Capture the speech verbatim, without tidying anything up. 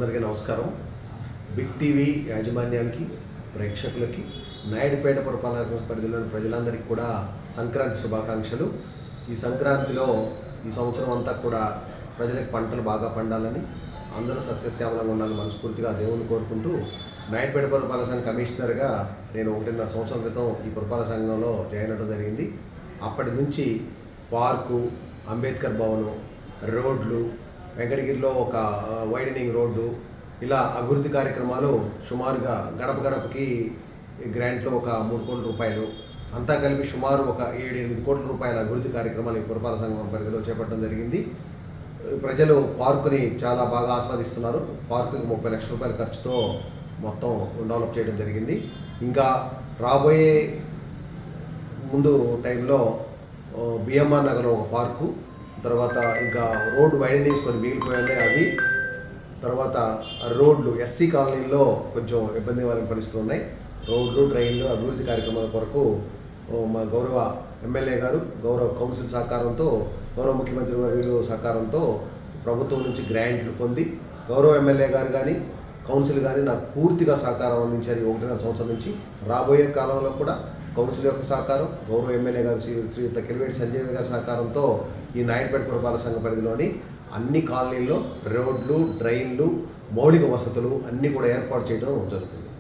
అందరికీ నమస్కారం. Big TV యాజమాన్యానికి, ప్రేక్షకులకి, నాయుడుపేట పురపాలక పరిధిలోని ప్రజలందరికీ కూడా సంక్రాంతి శుభాకాంక్షలు. ఈ సంక్రాంతిలో ఈ సంవత్సరం అంతా కూడా ప్రజలకు పంటలు బాగా పండాలని, అందరూ సస్యశ్యామలంగా ఉండాలని మనస్ఫూర్తిగా దేవుని కోరుకుంటూ, నాయుడుపేట పురపాలక సంఘం కమిషనర్గా నేను ఒకటిన్నర సంవత్సరం క్రితం ఈ పురపాలక సంఘంలో జాయిన్ అవ్వడం జరిగింది. అప్పటి నుంచి పార్కు, అంబేద్కర్ భవను, రోడ్లు, వెంకటగిరిలో ఒక వైడనింగ్ రోడ్డు, ఇలా అభివృద్ధి కార్యక్రమాలు సుమారుగా గడప గడపకి గ్రాంట్లో ఒక మూడు కోట్ల రూపాయలు అంతా కలిపి సుమారు ఒక ఏడు ఎనిమిది కోట్ల రూపాయల అభివృద్ధి కార్యక్రమాలు ఈ పురపాలక సంఘం పరిధిలో చేపట్టడం జరిగింది. ప్రజలు పార్కుని చాలా బాగా ఆస్వాదిస్తున్నారు. పార్కుకి ముప్పై లక్షల రూపాయల ఖర్చుతో మొత్తం డెవలప్ చేయడం జరిగింది. ఇంకా రాబోయే ముందు టైంలో బిఎంఆర్ నగర్లో ఒక పార్కు, తర్వాత ఇంకా రోడ్డు వైడనింగ్స్ కొన్ని మిగిలిపోయాయి అవి, తర్వాత రోడ్లు ఎస్సీ కాలనీల్లో కొంచెం ఇబ్బందికరమైన పరిస్థితులు ఉన్నాయి. రోడ్లు, డ్రైన్లు అభివృద్ధి కార్యక్రమాల కొరకు మా గౌరవ ఎమ్మెల్యే గారు, గౌరవ కౌన్సిల్ సహకారంతో, గౌరవ ముఖ్యమంత్రి వర్యులు సహకారంతో ప్రభుత్వం నుంచి గ్రాంట్లు పొంది, గౌరవ ఎమ్మెల్యే గారు కానీ కౌన్సిల్ కానీ నాకు పూర్తిగా సహకారం అందించారు. ఈ ఒకటిన్నర సంవత్సరం నుంచి రాబోయే కాలంలో కూడా కౌన్సిల్ యొక్క సహకారం, గౌరవ ఎమ్మెల్యే గారు శ్రీ శ్రీ కిలివేటి సంజయ్ గారి సహకారంతో ఈ నాయుడుపేట పురపాలక సంఘ పరిధిలోని అన్ని కాలనీల్లో రోడ్లు, డ్రైన్లు, మౌలిక వసతులు అన్నీ కూడా ఏర్పాటు చేయడం జరుగుతుంది.